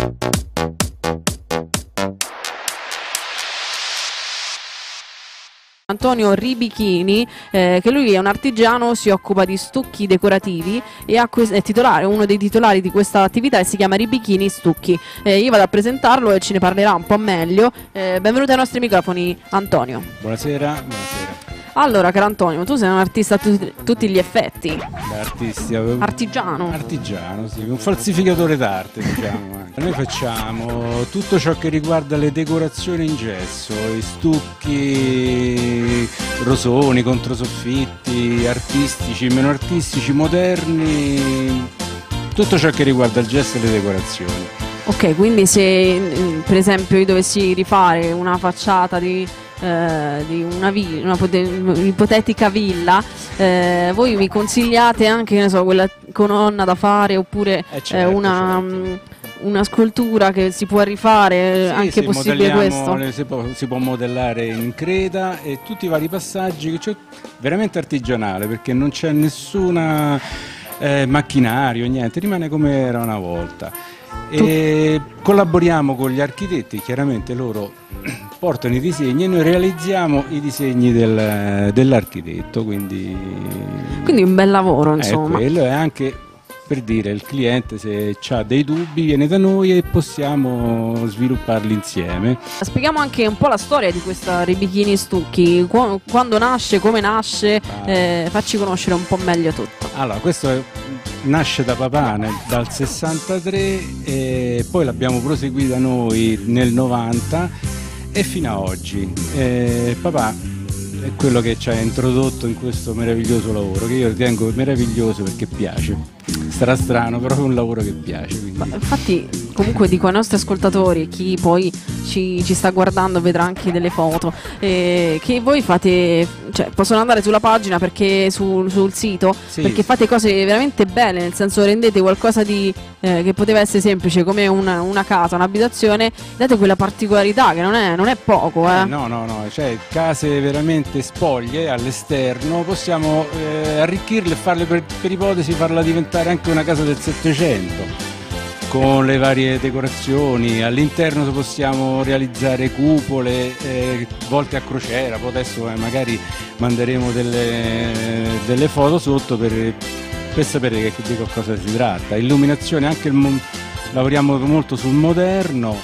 Antonio Ribichini, che lui è un artigiano, si occupa di stucchi decorativi e è titolare, uno dei titolari di questa attività, e si chiama Ribichini Stucchi. Io vado a presentarlo e ce ne parlerà un po' meglio. Benvenuto ai nostri microfoni, Antonio. Buonasera, buonasera. Allora, caro Antonio, tu sei un artista a tutti gli effetti. Artigiano. Artigiano, sì, un falsificatore d'arte, diciamo. Noi facciamo tutto ciò che riguarda le decorazioni in gesso, i stucchi, rosoni, controsoffitti, artistici, meno artistici, moderni, tutto ciò che riguarda il gesso e le decorazioni. Ok, quindi se per esempio io dovessi rifare una facciata di una ipotetica villa, voi mi consigliate anche, che ne so, quella colonna da fare, oppure certo. Una scultura che si può rifare, sì, anche possibile questo? Si può modellare in creta e tutti i vari passaggi, cioè veramente artigianale, perché non c'è nessuna macchinario, niente, rimane come era una volta. E collaboriamo con gli architetti, chiaramente loro portano i disegni e noi realizziamo i disegni dell'architetto, quindi un bel lavoro, insomma. Quello è anche per dire, il cliente se ha dei dubbi viene da noi e possiamo svilupparli insieme. Spieghiamo anche un po' la storia di questa Ribichini Stucchi, quando nasce, come nasce, facci conoscere un po' meglio tutto. Allora, questo nasce da papà dal 63 e poi l'abbiamo proseguita noi nel 90 e fino a oggi. Papà è quello che ci ha introdotto in questo meraviglioso lavoro, che io ritengo meraviglioso perché piace. Sarà strano, però è un lavoro che piace. Infatti, comunque dico ai nostri ascoltatori, chi poi ci sta guardando vedrà anche delle foto, che voi fate, cioè possono andare sulla pagina, perché sul sito, sì, perché fate cose veramente belle, nel senso rendete qualcosa di che poteva essere semplice come una casa, un'abitazione, date quella particolarità che non è poco. No, cioè case veramente spoglie all'esterno, possiamo arricchirle e farle per ipotesi farla diventare anche una casa del 700 con le varie decorazioni. All'interno possiamo realizzare cupole volte a crociera, poi adesso magari manderemo delle foto sotto per sapere di cosa si tratta. Illuminazione, anche lavoriamo molto sul moderno,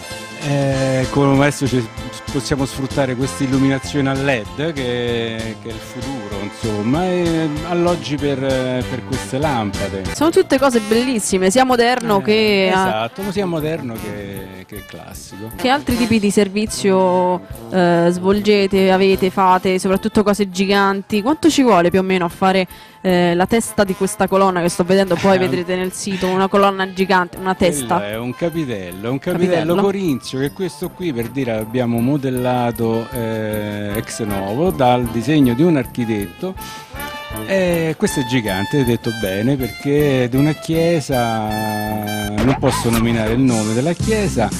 come adesso possiamo sfruttare questa illuminazione a LED che è il futuro, insomma, e alloggi per queste lampade. Sono tutte cose bellissime, sia moderno che... Esatto, sia moderno che classico. Che altri tipi di servizio svolgete, fate, soprattutto cose giganti? Quanto ci vuole più o meno a fare la testa di questa colonna che sto vedendo? Poi vedrete nel sito una colonna gigante, una testa. Quello è un capitello corinzio, che questo qui, per dire, abbiamo modellato ex novo dal disegno di un architetto. Questo è gigante, hai detto bene, perché è di una chiesa, non posso nominare il nome della chiesa.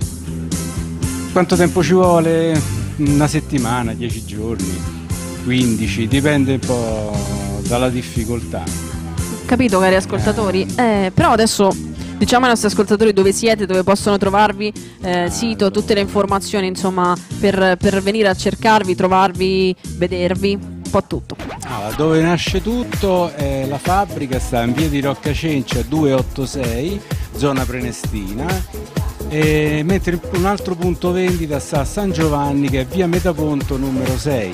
Quanto tempo ci vuole? Una settimana, 10 giorni, 15, dipende un po' dalla difficoltà. Capito, cari ascoltatori? Però adesso diciamo ai nostri ascoltatori dove siete, dove possono trovarvi, sito, tutte le informazioni, insomma, per venire a cercarvi, trovarvi, vedervi, un po' tutto. Allora, dove nasce tutto, la fabbrica sta in via di Roccacencia 286, zona Prenestina, mentre un altro punto vendita sta a San Giovanni, che è via Metaponto numero 6,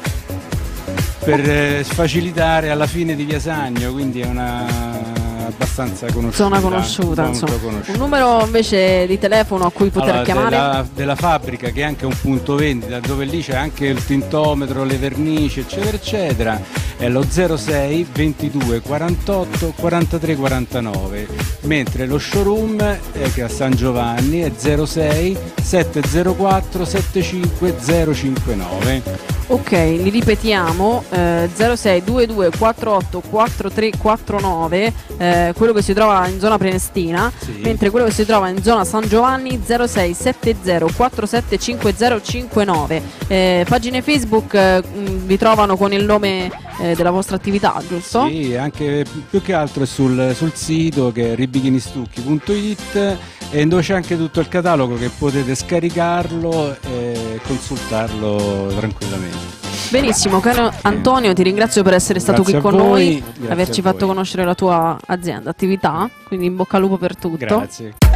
per facilitare alla fine di via Sagno, quindi è una abbastanza conosciuta. Zona conosciuta, insomma. Un numero invece di telefono a cui poter chiamare? Della fabbrica, che è anche un punto vendita, dove lì c'è anche il tintometro, le vernici, eccetera eccetera, è lo 06 22 48 43 49, mentre lo showroom che è a San Giovanni è 06 704 75 059. Ok, li ripetiamo, 06 22 48 43 49, quello che si trova in zona Prenestina, sì, mentre quello che si trova in zona San Giovanni 06 70 47 50 59. Pagine Facebook vi trovano con il nome della vostra attività, giusto? Sì, anche più che altro è sul sito, che è ribichinistucchi.it, e dove c'è anche tutto il catalogo che potete scaricarlo e consultarlo tranquillamente. Benissimo, caro Antonio, ti ringrazio per essere stato Grazie qui con a voi, noi, grazie averci a fatto voi. conoscere la tua azienda, attività, quindi in bocca al lupo per tutto. Grazie.